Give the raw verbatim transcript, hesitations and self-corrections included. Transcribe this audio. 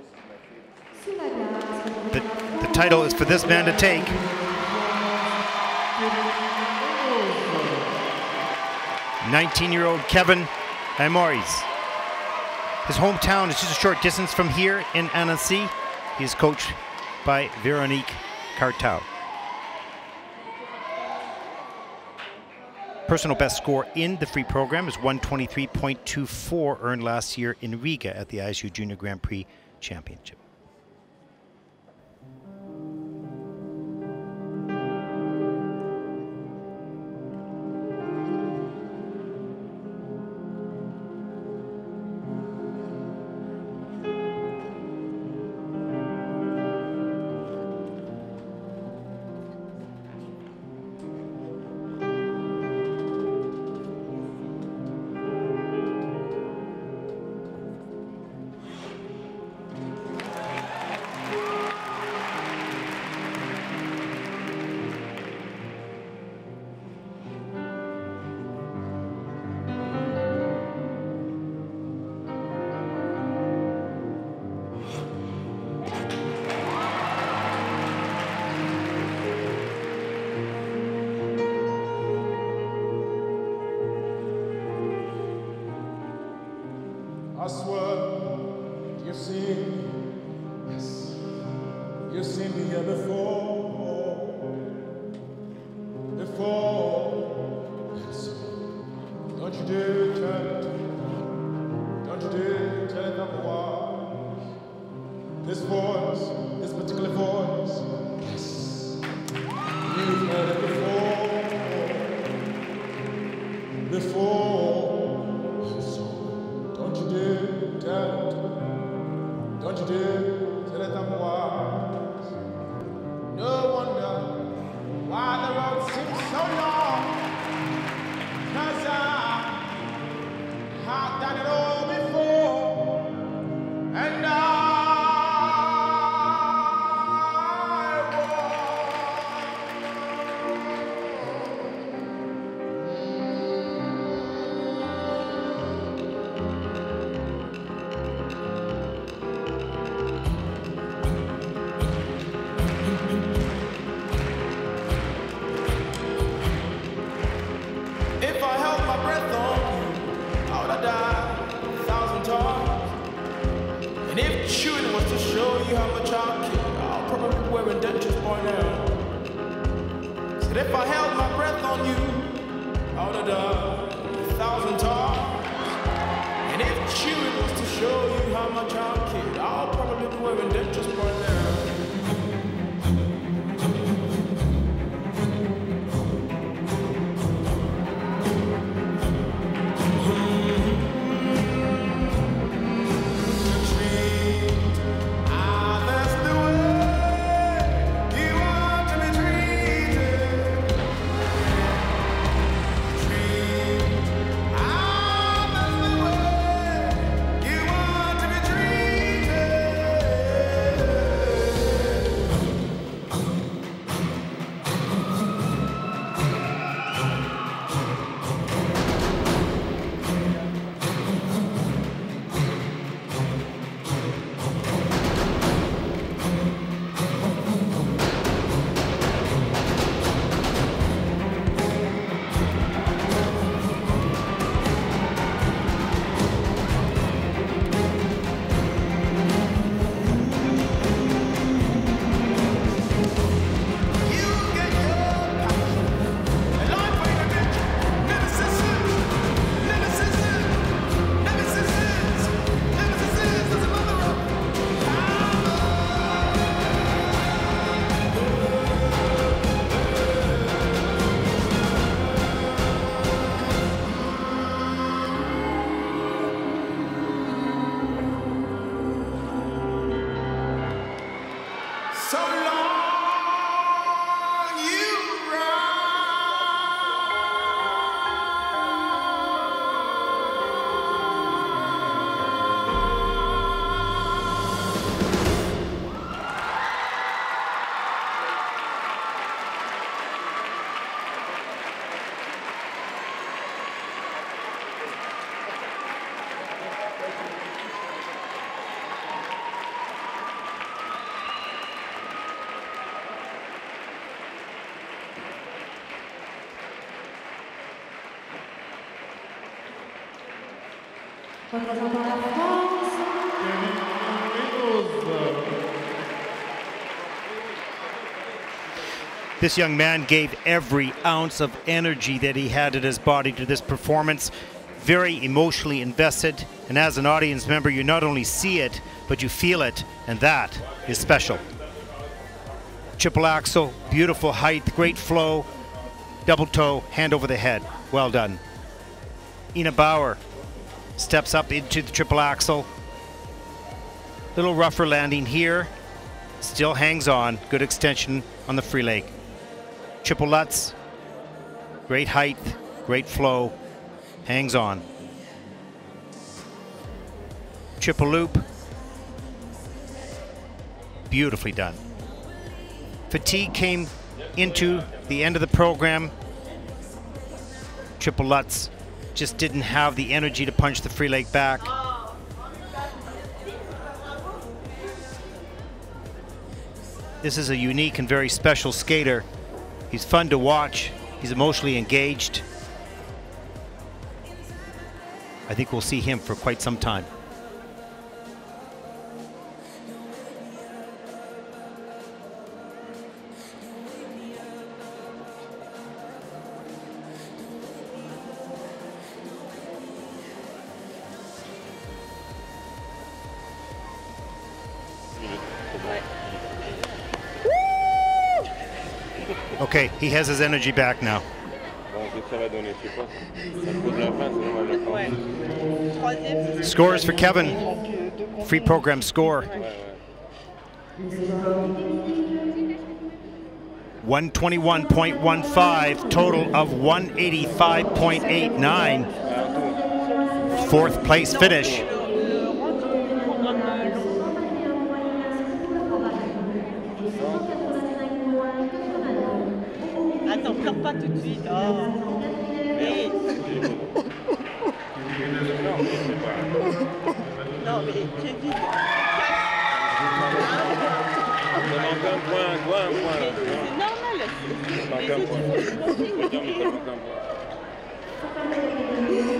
The, the title is for this man to take. nineteen-year-old Kevin AYMOZ. His hometown is just a short distance from here in Annecy. He is coached by Veronique Cartal. Personal best score in the free program is one twenty-three point two four, earned last year in Riga at the I S U Junior Grand Prix Championship. I swear, you've seen, yes, you've seen me here before, before, yes. Don't you dare tell it, don't you dare tell it otherwise. This voice, this particular voice, yes, you've heard it before, before. Don't you dare tell it otherwise. No wonder why the road seems so long, 'cause I have done it all before, and I if I held my breath on you, I would have died a thousand times. And if chewing was to show you how much I'll kid, I'll probably be wearing dentures by now. Dream. This young man gave every ounce of energy that he had in his body to this performance. Very emotionally invested, and as an audience member, you not only see it, but you feel it, and that is special. Triple axel, beautiful height, great flow, double toe, hand over the head. Well done. Ina Bauer steps up into the triple axel. Little rougher landing here, still hangs on, good extension on the free leg. Triple Lutz, great height, great flow, hangs on. Triple loop, beautifully done. Fatigue came into the end of the program. Triple Lutz just didn't have the energy to punch the free leg back. This is a unique and very special skater. He's fun to watch. He's emotionally engaged. I think we'll see him for quite some time. Okay, he has his energy back now. Scores for Kevin. Free program score. one twenty-one point one five, total of one eighty-five point eight nine. Fourth place finish. Pas tout de suite. Oh. Et... non, mais Kevin. C'est normal. Les autres, ils font du